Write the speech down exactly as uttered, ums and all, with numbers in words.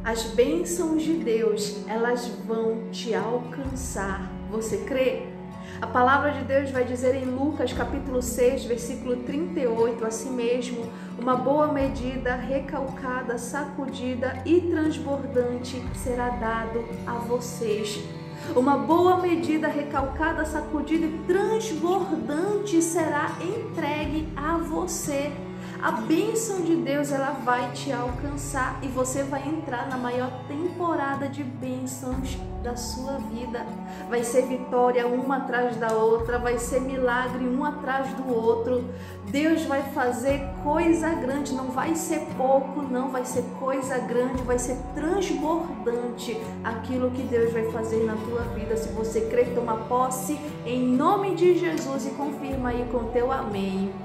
As bênçãos de Deus, elas vão te alcançar. Você crê? A palavra de Deus vai dizer em Lucas capítulo seis, versículo trinta e oito, assim mesmo, uma boa medida, recalcada, sacudida e transbordante será dado a vocês. Uma boa medida, recalcada, sacudida e transbordante será entregue a você. A bênção de Deus, ela vai te alcançar e você vai entrar na maior temporada de bênçãos da sua vida. Vai ser vitória uma atrás da outra, vai ser milagre um atrás do outro. Deus vai fazer coisa grande, não vai ser pouco, não vai ser coisa grande, vai ser transbordante aquilo que Deus vai fazer na tua vida. Se você crer, toma posse em nome de Jesus e confirma aí com teu amém.